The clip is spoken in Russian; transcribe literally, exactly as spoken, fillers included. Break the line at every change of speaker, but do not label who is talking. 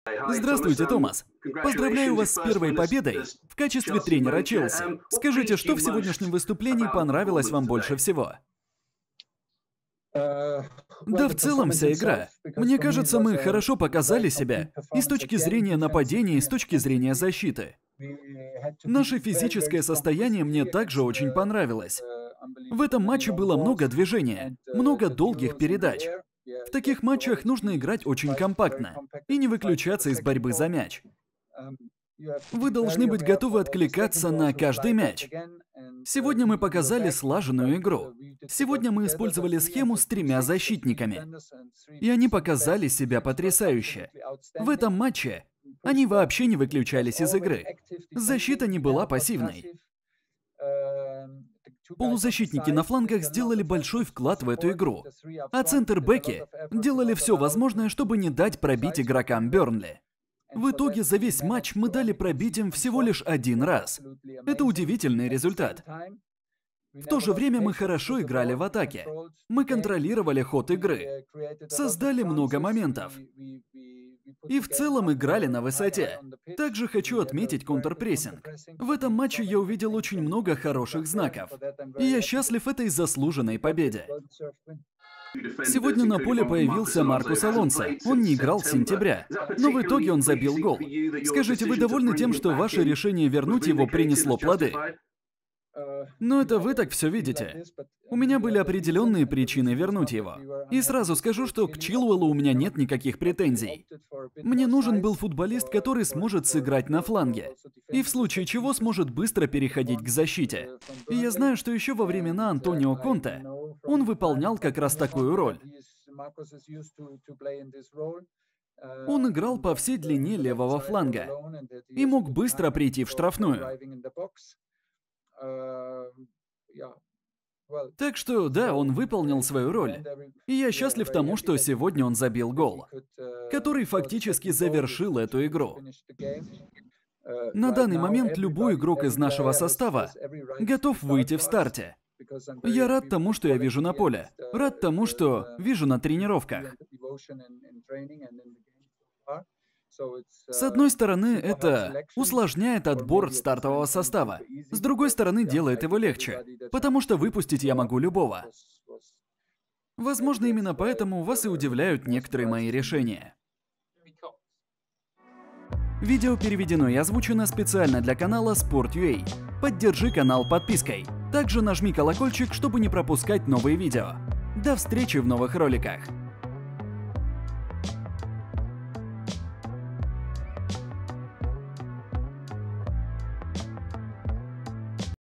Здравствуйте, Томас. Поздравляю вас с первой победой в качестве тренера Челси. Скажите, что в сегодняшнем выступлении понравилось вам больше всего? Да, в целом вся игра. Мне кажется, мы хорошо показали себя и с точки зрения нападения, и с точки зрения защиты. Наше физическое состояние мне также очень понравилось. В этом матче было много движения, много долгих передач. В таких матчах нужно играть очень компактно и не выключаться из борьбы за мяч. Вы должны быть готовы откликаться на каждый мяч. Сегодня мы показали слаженную игру. Сегодня мы использовали схему с тремя защитниками. И они показали себя потрясающе. В этом матче они вообще не выключались из игры. Защита не была пассивной. Полузащитники на флангах сделали большой вклад в эту игру, а центр-бэки делали все возможное, чтобы не дать пробить игрокам Бёрнли. В итоге за весь матч мы дали пробить им всего лишь один раз. Это удивительный результат. В то же время мы хорошо играли в атаке. Мы контролировали ход игры, создали много моментов. И в целом играли на высоте. Также хочу отметить контрпрессинг. В этом матче я увидел очень много хороших знаков. И я счастлив этой заслуженной победе. Сегодня на поле появился Маркос Алонсо. Он не играл с сентября, но в итоге он забил гол. Скажите, вы довольны тем, что ваше решение вернуть его принесло плоды? Ну это вы так все видите. У меня были определенные причины вернуть его. И сразу скажу, что к Чилуэллу у меня нет никаких претензий. Мне нужен был футболист, который сможет сыграть на фланге. И в случае чего сможет быстро переходить к защите. И я знаю, что еще во времена Антонио Конте он выполнял как раз такую роль. Он играл по всей длине левого фланга и мог быстро прийти в штрафную. Так что, да, он выполнил свою роль. И я счастлив тому, что сегодня он забил гол, который фактически завершил эту игру. На данный момент любой игрок из нашего состава готов выйти в старте. Я рад тому, что я вижу на поле. Рад тому, что вижу на тренировках. С одной стороны, это усложняет отбор стартового состава. С другой стороны, делает его легче, потому что выпустить я могу любого. Возможно, именно поэтому вас и удивляют некоторые мои решения. Видео переведено и озвучено специально для канала Sport.ua. Поддержи канал подпиской. Также нажми колокольчик, чтобы не пропускать новые видео. До встречи в новых роликах.